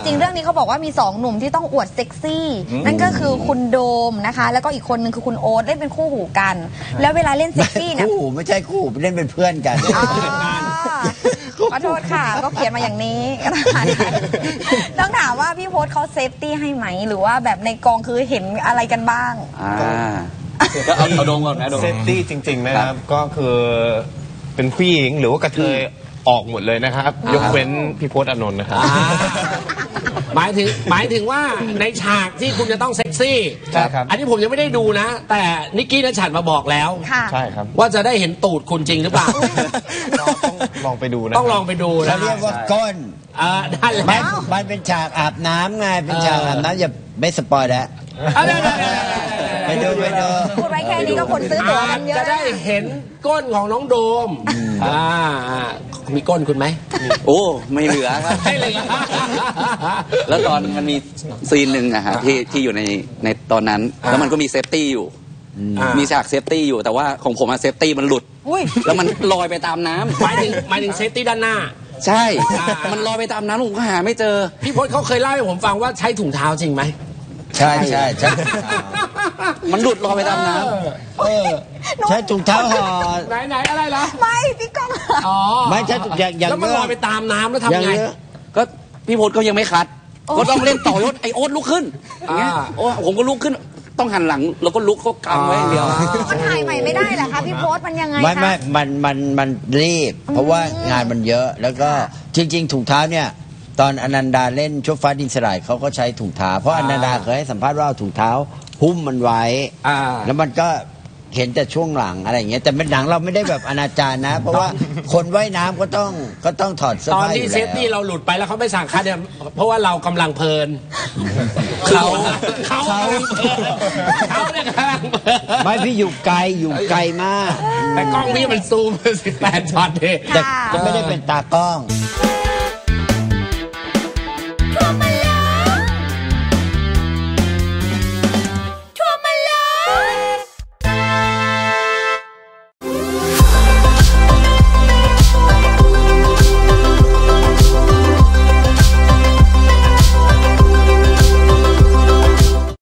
ริงๆเรื่องนี้เขาบอกว่ามี2หนุ่มที่ต้องอวดเซ็กซี่นั่นก็คือคุณโดมนะคะแล้วก็อีกคนนึงคือคุณโอ๊ตเล่นเป็นคู่หูกันแล้วเวลาเล่นเซ็กซี่เนี่ยคู่ไม่ใช่คู่เล่นเป็นเพื่อนกันขอโทษค่ะก็เขียนมาอย่างนี้ต้องถามว่าพี่โพสเขาเซฟตี้ให้ไหมหรือว่าแบบในกองคือเห็นอะไรกันบ้างก็เอาโดมก่อนนะเซฟตี้จริงๆนะครับก็คือเป็นผู้หญิงหรือว่ากระเทยออกหมดเลยนะครับยกเว้นพี่พจน์อานนท์นะครับหมายถึงว่าในฉากที่คุณจะต้องเซ็กซี่อันนี้ผมยังไม่ได้ดูนะแต่นิกกี้ณชัดมาบอกแล้วใช่ครับว่าจะได้เห็นตูดคุณจริงหรือเปล่าต้องลองไปดูนะต้องลองไปดูนะเขาเรียกว่าก้นได้แล้วมันเป็นฉากอาบน้ำไงเป็นฉากอาบน้ำอย่าไม่สปอยแล้วไปดูพูดไว้แค่นี้ก็คนซื้อตั๋วกันเยอะจะได้เห็นก้นของน้องโดมมีก้นคุณไหมโอ้ไม่เหลือครับแล้วตอนมันมีซีนหนึ่งอะฮะที่อยู่ในตอนนั้นแล้วมันก็มีเซฟตี้อยู่มีฉากเซฟตี้อยู่แต่ว่าของผมอะเซฟตี้มันหลุดแล้วมันลอยไปตามน้ำหมายถึงเซฟตี้ด้านหน้าใช่มันลอยไปตามน้ำผมก็หาไม่เจอพี่พจน์เขาเคยเล่าให้ผมฟังว่าใช้ถุงเท้าจริงไหมใช่มันหลุดลอยไปตามน้ำใช้ถุงเท้าห่อไหนอะไรล่ะไม่พี่ก้องไม่ใช่อย่างแล้วมันลอยไปตามน้ำแล้วทำไงก็พี่พจน์ก็ยังไม่คัดก็ต้องเล่นต่อยศไอโอ๊ตลุกขึ้นอย่างเงี้ยผมก็ลุกขึ้นต้องหันหลังแล้วก็ลุกเขากำไว้เดียวมันถ่ายใหม่ไม่ได้เหรอคะพี่โพสมันยังไงคะไม่มันรีบเพราะว่างานมันเยอะแล้วก็จริงๆถุงเท้าเนี่ยตอนอนันดาเล่นชั่วฟ้าดินสลายเขาก็ใช้ถุงเท้าเพราะอนันดาเคยให้สัมภาษณ์ว่าถุงเท้าหุ้มมันไว้แล้วมันก็เห็นแต่ช่วงหลังอะไรอย่างเงี้ยแต่เป็นหนังเราไม่ได้แบบอนาจารนะเพราะว่าคนว่ายน้ำก็ต้องถอดเสื้อผ้าตอนที่เซฟตี้เราหลุดไปแล้วเขาไม่สั่งคัดเนี่ยเพราะว่าเรากำลังเพลินเขาเนี่ยกำลังเพลินไม่พี่อยู่ไกลมากแต่กล้องพี่มันซูม18 ช็อตเองแต่ไม่ได้เป็นตากล้อง